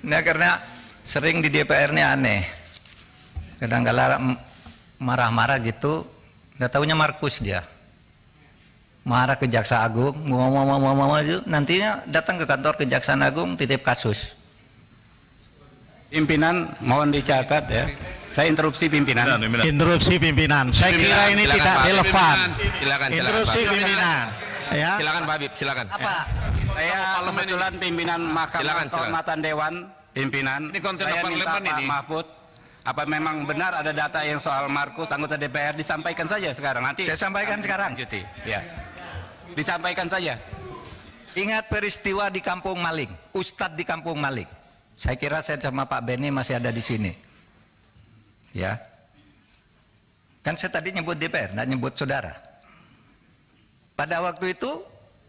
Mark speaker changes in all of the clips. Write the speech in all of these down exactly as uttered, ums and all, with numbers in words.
Speaker 1: Nah, karena sering di D P R-nya aneh. Kadang-kadang marah-marah gitu, nggak taunya Markus dia. Marah ke Jaksa Agung, ngomong-ngomong-ngomong, nantinya datang ke kantor Kejaksaan Agung titip kasus.
Speaker 2: Pimpinan mohon dicatat ya. Saya interupsi pimpinan.
Speaker 3: Interupsi pimpinan. Saya
Speaker 4: Silakan,
Speaker 3: kira ini
Speaker 4: silakan,
Speaker 3: tidak
Speaker 4: Pak.
Speaker 3: relevan.
Speaker 4: Silakan, silakan,
Speaker 3: Interupsi
Speaker 4: Pak.
Speaker 3: pimpinan. Ya.
Speaker 4: Silakan Pak Habib, silakan.
Speaker 1: Apa?
Speaker 2: Saya kebetulan pimpinan Mahkamah
Speaker 4: Silakan, silakan.
Speaker 2: Kehormatan Dewan, pimpinan.
Speaker 4: Ini konten
Speaker 2: Saya minta
Speaker 4: parlemen
Speaker 2: Pak
Speaker 4: ini.
Speaker 2: Mahfud, apa memang benar ada data yang soal Markus anggota D P R, disampaikan saja sekarang. Nanti
Speaker 1: Saya sampaikan sekarang.
Speaker 2: lanjuti. Ya. Disampaikan saja.
Speaker 1: Ingat peristiwa di Kampung Maling, Ustadz di Kampung Maling. Saya kira saya sama Pak Beni masih ada di sini. Ya. Kan saya tadi nyebut D P R, nggak nyebut saudara. Pada waktu itu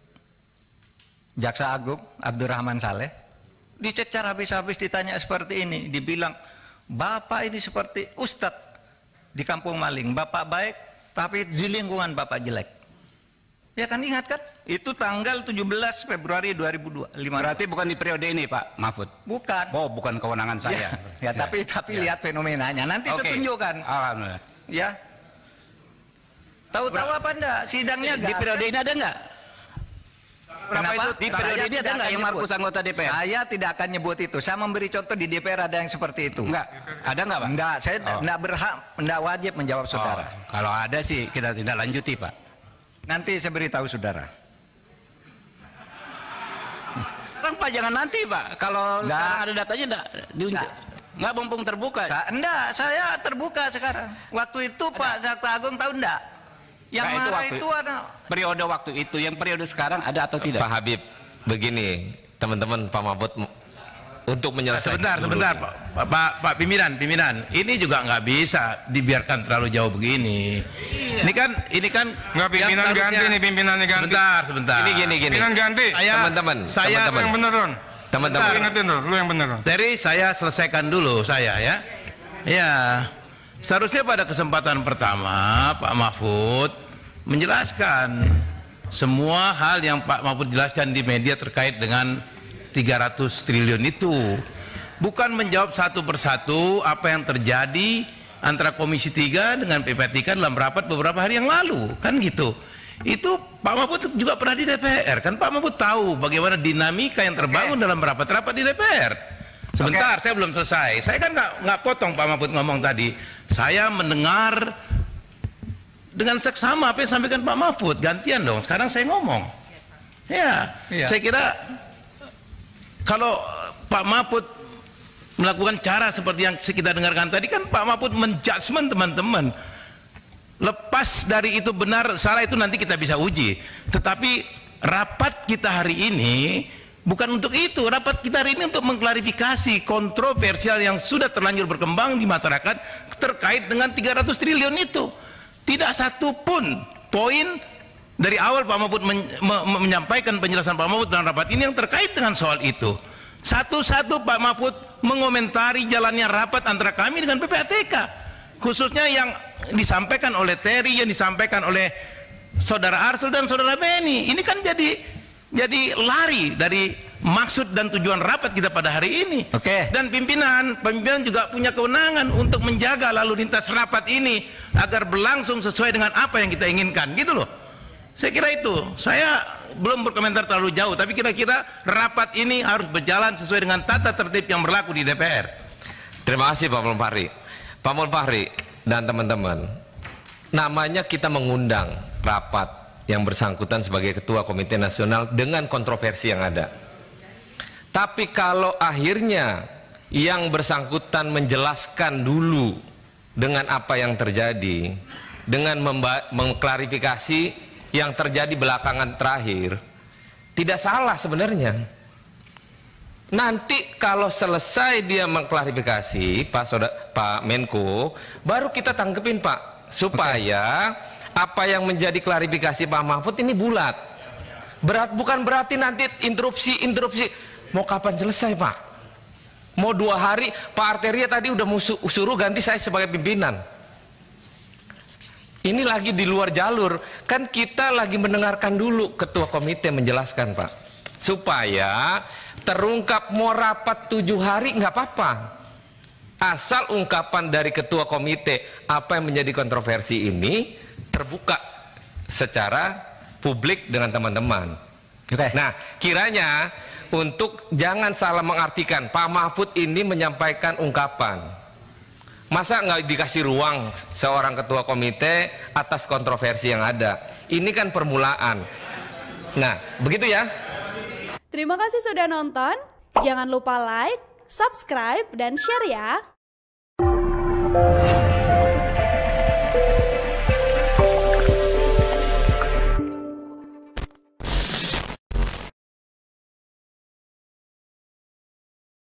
Speaker 1: Jaksa Agung Abdurrahman Saleh dicecar habis-habis, ditanya seperti ini, dibilang Bapak ini seperti Ustadz di Kampung Maling, Bapak baik tapi di lingkungan Bapak jelek. Ya kan, ingat kan? Itu tanggal tujuh belas Februari dua ribu dua puluh lima.
Speaker 2: Berarti bukan di periode ini Pak Mahfud?
Speaker 1: Bukan.
Speaker 2: Oh, bukan kewenangan saya.
Speaker 1: Ya, ya, tapi tapi
Speaker 2: ya.
Speaker 1: lihat fenomenanya. Nanti
Speaker 2: Oke.
Speaker 1: saya tunjukkan.
Speaker 2: Alhamdulillah.
Speaker 1: Ya. Tahu-tahu apa enggak? Sidangnya
Speaker 2: Di periode ini ada nggak?
Speaker 1: Kenapa?
Speaker 2: itu di periode
Speaker 1: Saya
Speaker 2: ini
Speaker 1: tidak
Speaker 2: ada nggak
Speaker 1: akan
Speaker 2: yang
Speaker 1: nyebut.
Speaker 2: Markus anggota D P R?
Speaker 1: Saya tidak akan nyebut itu. Saya memberi contoh di D P R ada yang seperti itu.
Speaker 2: Enggak. Ada nggak Pak?
Speaker 1: Enggak, saya
Speaker 2: Oh.
Speaker 1: enggak berhak, enggak wajib menjawab saudara.
Speaker 2: Oh, kalau ada sih kita tidak lanjuti Pak.
Speaker 1: Nanti saya beritahu saudara.
Speaker 2: Bang Pak, jangan nanti Pak. Kalau
Speaker 1: Nggak.
Speaker 2: sekarang ada datanya enggak diunjuk.
Speaker 1: Nggak.
Speaker 2: Enggak mumpung terbuka.
Speaker 1: Sa enggak, saya terbuka sekarang. Waktu itu Pak Jaksa Agung tahu enggak? Yang
Speaker 2: Nah, itu
Speaker 1: marah
Speaker 2: waktu-
Speaker 1: itu ada.
Speaker 2: Periode waktu itu, yang periode sekarang ada atau tidak?
Speaker 4: Pak Habib, begini, teman-teman Pak Mahfud untuk menyelesaikan.
Speaker 5: Sebentar,
Speaker 4: dulu.
Speaker 5: sebentar, Pak, Pak, Pak pimpinan, pimpinan. Ini juga nggak bisa dibiarkan terlalu jauh begini. Ini kan, ini kan.
Speaker 6: Nggak, pimpinan
Speaker 5: yang seharusnya-
Speaker 6: ganti nih, pimpinannya ganti.
Speaker 5: Sebentar, sebentar.
Speaker 4: Ini gini gini.
Speaker 6: Pimpinan ganti.
Speaker 5: Saya-
Speaker 4: Teman-teman,
Speaker 5: saya-
Speaker 4: teman-teman.
Speaker 6: Yang bener Ron.
Speaker 4: Teman-teman.
Speaker 6: Lu ingetin tuh, lu yang bener Ron.
Speaker 5: Dari saya selesaikan dulu saya ya. Ya, seharusnya pada kesempatan pertama Pak Mahfud menjelaskan semua hal yang Pak Mahfud jelaskan di media terkait dengan tiga ratus triliun itu. Bukan menjawab satu persatu apa yang terjadi antara Komisi tiga dengan P P A T K dalam rapat beberapa hari yang lalu, kan gitu. Itu Pak Mahfud juga pernah di D P R, kan Pak Mahfud tahu bagaimana dinamika yang terbangun
Speaker 1: Oke.
Speaker 5: dalam rapat-rapat di D P R. Sebentar, saya belum selesai. Saya kan nggak nggak potong Pak Mahfud ngomong tadi. Saya mendengar dengan seksama apa yang disampaikan Pak Mahfud. Gantian dong. Sekarang saya ngomong. Ya,
Speaker 1: Iya.
Speaker 5: saya kira kalau Pak Mahfud melakukan cara seperti yang kita dengarkan tadi, kan Pak Mahfud menjudgment teman-teman. Lepas dari itu benar salah itu nanti kita bisa uji. Tetapi rapat kita hari ini bukan untuk itu. Rapat kita hari ini untuk mengklarifikasi kontroversial yang sudah terlanjur berkembang di masyarakat terkait dengan tiga ratus triliun itu. Tidak satu pun poin dari awal Pak Mahfud men me me menyampaikan penjelasan Pak Mahfud dalam rapat ini yang terkait dengan soal itu. Satu-satu Pak Mahfud mengomentari jalannya rapat antara kami dengan P P A T K, khususnya yang disampaikan oleh Terry, yang disampaikan oleh saudara Arsul dan saudara Beni. Ini kan jadi jadi lari dari maksud dan tujuan rapat kita pada hari ini.
Speaker 1: Oke.
Speaker 5: Dan pimpinan, pimpinan juga punya kewenangan untuk menjaga lalu lintas rapat ini agar berlangsung sesuai dengan apa yang kita inginkan, gitu loh. Saya kira itu. Saya belum berkomentar terlalu jauh, tapi kira-kira rapat ini harus berjalan sesuai dengan tata tertib yang berlaku di D P R.
Speaker 4: Terima kasih Pak Mulfahri. Pak Mulfahri dan teman-teman, namanya kita mengundang rapat yang bersangkutan sebagai Ketua Komite Nasional dengan kontroversi yang ada. Tapi kalau akhirnya yang bersangkutan menjelaskan dulu dengan apa yang terjadi, dengan mengklarifikasi yang terjadi belakangan terakhir, tidak salah sebenarnya. Nanti kalau selesai dia mengklarifikasi Pak Saudara, Pak Menko, baru kita tanggepin Pak, supaya apa yang menjadi klarifikasi Pak Mahfud ini bulat. Berat bukan berarti nanti interupsi interupsi. Mau kapan selesai Pak? Mau dua hari? Pak Arteria tadi udah musuh, suruh ganti saya sebagai pimpinan. Ini lagi di luar jalur. Kan kita lagi mendengarkan dulu ketua komite menjelaskan Pak, supaya terungkap mau rapat tujuh hari nggak apa-apa, asal ungkapan dari ketua komite apa yang menjadi kontroversi ini terbuka secara publik dengan teman-teman.
Speaker 1: Oke.
Speaker 4: Nah, kiranya untuk jangan salah mengartikan Pak Mahfud ini menyampaikan ungkapan, masa nggak dikasih ruang seorang ketua komite atas kontroversi yang ada. Ini kan permulaan. Nah, begitu ya.
Speaker 7: Terima kasih sudah nonton. Jangan lupa like, subscribe, dan share ya.